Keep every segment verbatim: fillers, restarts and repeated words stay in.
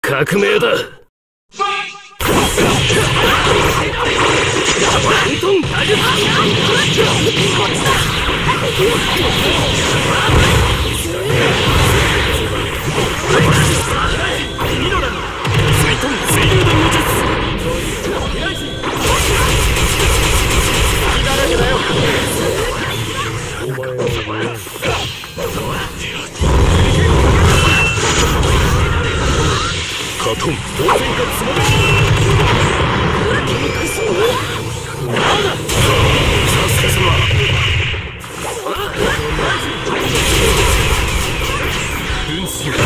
革命だ。カトン当然かつまめさすが様分子よ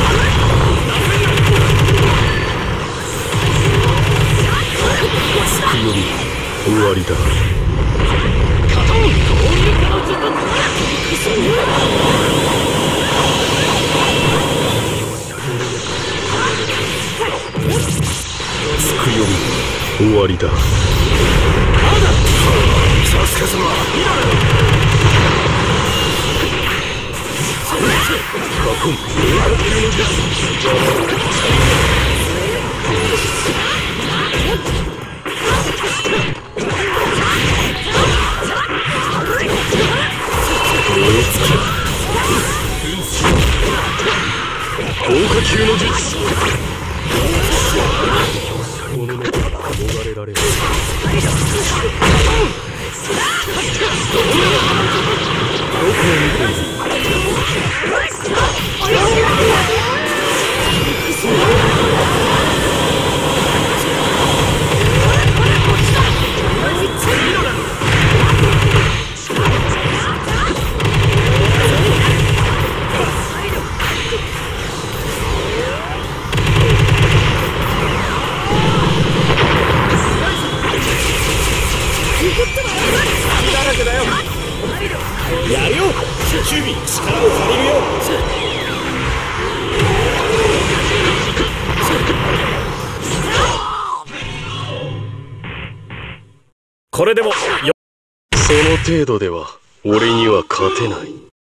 つくより終わりだ。カトンつくより終わりだ。さすが様カコン燃え尽きろ高架級の術この中から逃れられる。どこを見ている。やるよ守備力を借りるよ。これでもよその程度では俺には勝てない。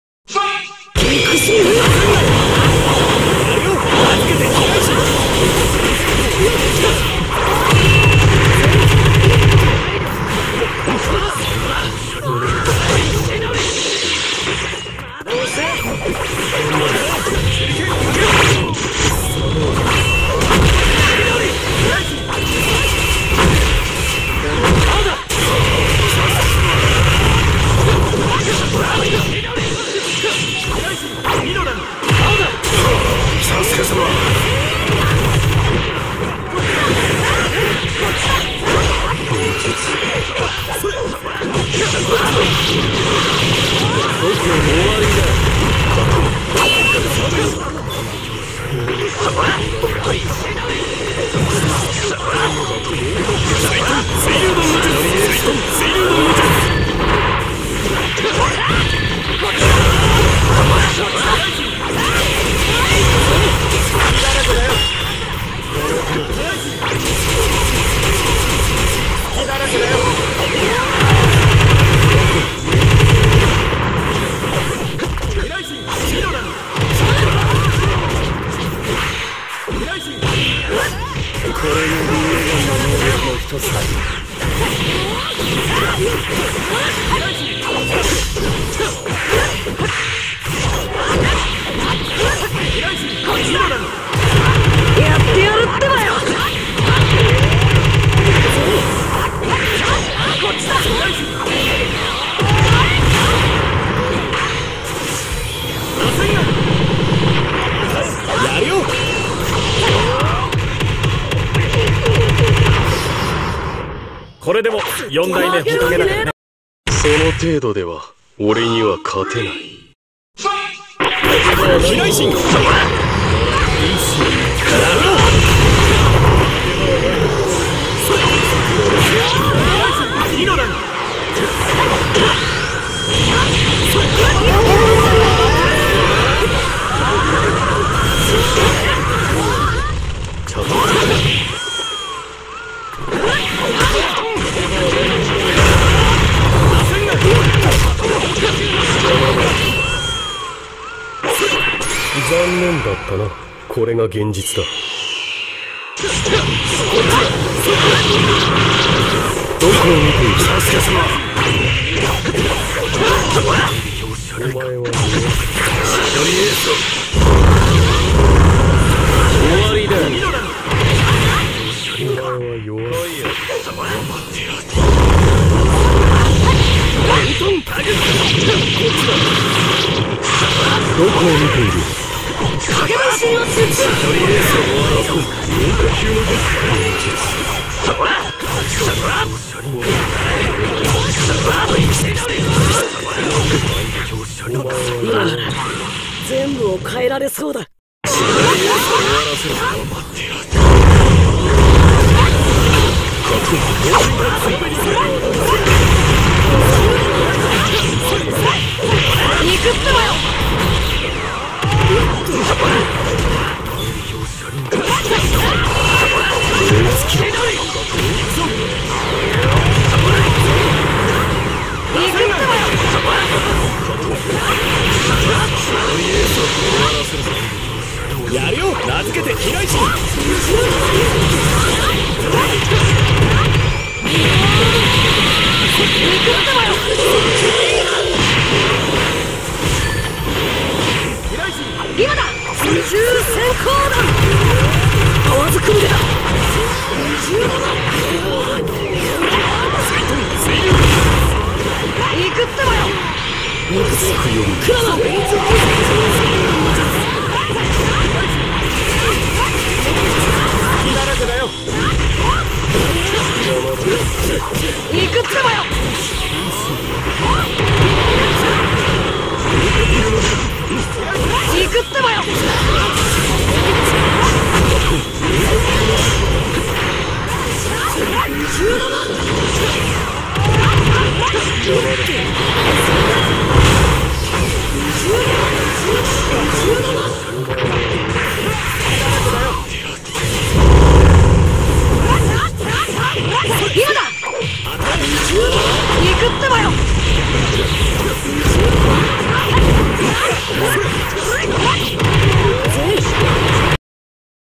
これでもよん代目火影だからね。その程度では俺には勝てない。飛来神残念だったな。これが現実だ。 どこを見ている？サスケ様。お前は弱い。シドニエース。終わりだ。お前は弱い。どこを見ている？影の神を設置。シドニエースを終わらそう。四呼吸の術。そら。そら。今なら全部を変えられそうだ。肉ってばよ。やるよ、名付けて平市。